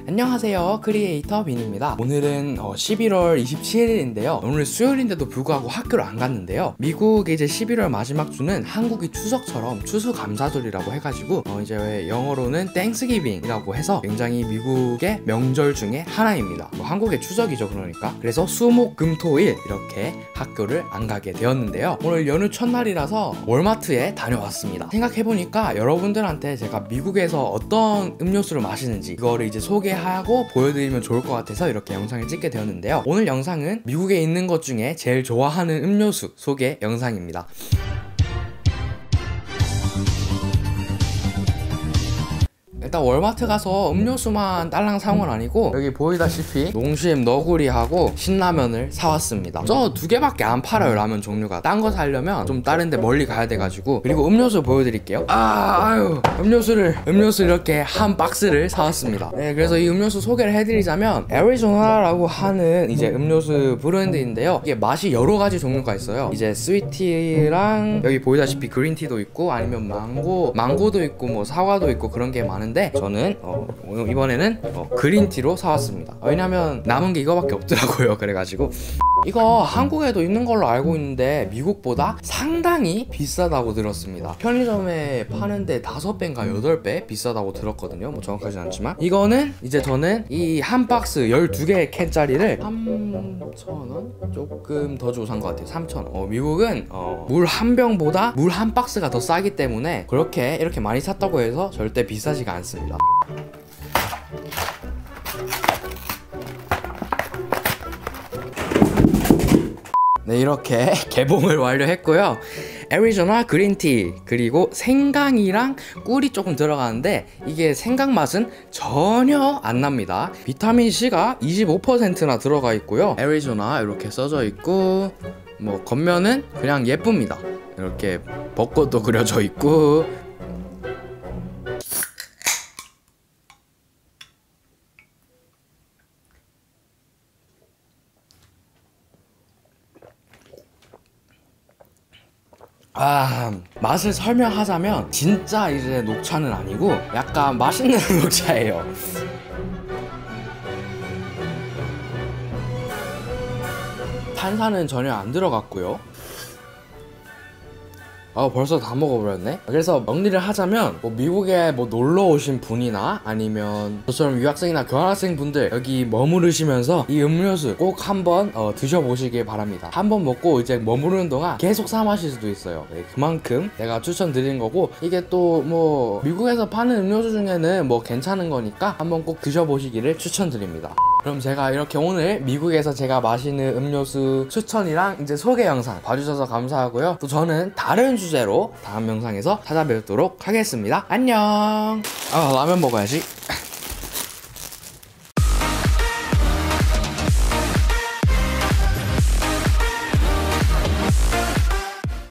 안녕하세요, 크리에이터 빈입니다. 오늘은 11월 27일인데요 오늘 수요일인데도 불구하고 학교를 안 갔는데요, 미국의 이제 11월 마지막 주는 한국이 추석처럼 추수감사절이라고 해가지고 이제 영어로는 땡스기빙이라고 해서 굉장히 미국의 명절 중에 하나입니다. 한국의 추석이죠. 그래서 수목금토일 이렇게 학교를 안 가게 되었는데요, 오늘 연휴 첫날이라서 월마트에 다녀왔습니다. 생각해보니까 여러분들한테 제가 미국에서 어떤 음료수를 마시는지 이거를 이제 소개하고 보여드리면 좋을 것 같아서 이렇게 영상을 찍게 되었는데요, 오늘 영상은 미국에 있는 것 중에 제일 좋아하는 음료수 소개 영상입니다. 일단 월마트 가서 음료수만 딸랑 사온 건 아니고 여기 보이다시피 농심 너구리하고 신라면을 사왔습니다. 저 두 개밖에 안 팔아요, 라면 종류가. 딴 거 사려면 좀 다른 데 멀리 가야 돼가지고. 그리고 음료수 보여드릴게요. 음료수 이렇게 한 박스를 사왔습니다. 네, 그래서 이 음료수 소개를 해드리자면 애리조나라고 하는 이제 음료수 브랜드인데요, 이게 맛이 여러 가지 종류가 있어요. 이제 스위티랑 여기 보이다시피 그린티도 있고 아니면 망고도 있고 뭐 사과도 있고 그런 게 많은데 저는 이번에는 그린티로 사왔습니다. 왜냐면 남은 게 이거밖에 없더라고요. 그래가지고 이거 한국에도 있는 걸로 알고 있는데 미국보다 상당히 비싸다고 들었습니다. 편의점에 파는데 5배인가 8배 비싸다고 들었거든요. 뭐 정확하진 않지만 이거는 이제 저는 이 한 박스 12개 캔짜리를 3,000원? 조금 더 주고 산 것 같아요. 3,000원. 미국은 물 한 병보다 물 한 박스가 더 싸기 때문에 이렇게 많이 샀다고 해서 절대 비싸지가 않습니다. 네, 이렇게 개봉을 완료했고요. 애리조나 그린티, 그리고 생강이랑 꿀이 조금 들어가는데 이게 생강 맛은 전혀 안 납니다. 비타민C가 25%나 들어가 있고요. 애리조나 이렇게 써져 있고 뭐 겉면은 그냥 예쁩니다. 이렇게 벚꽃도 그려져 있고. 맛을 설명하자면 진짜 이제 녹차는 아니고 약간 맛있는 녹차예요. 탄산은 전혀 안 들어갔고요. 벌써 다 먹어버렸네. 그래서 정리를 하자면 미국에 놀러 오신 분이나 아니면 저처럼 유학생이나 교환학생 분들 여기 머무르시면서 이 음료수 꼭 한번 드셔보시길 바랍니다. 한번 먹고 이제 머무르는 동안 계속 사 마실 수도 있어요. 네, 그만큼 내가 추천드리는 거고, 이게 또 미국에서 파는 음료수 중에는 괜찮은 거니까 한번 꼭 드셔보시기를 추천드립니다. 그럼 제가 이렇게 오늘 미국에서 제가 마시는 음료수 추천이랑 이제 소개 영상 봐주셔서 감사하고요. 또 저는 다른 주제로 다음 영상에서 찾아뵙도록 하겠습니다. 안녕. 라면 먹어야지.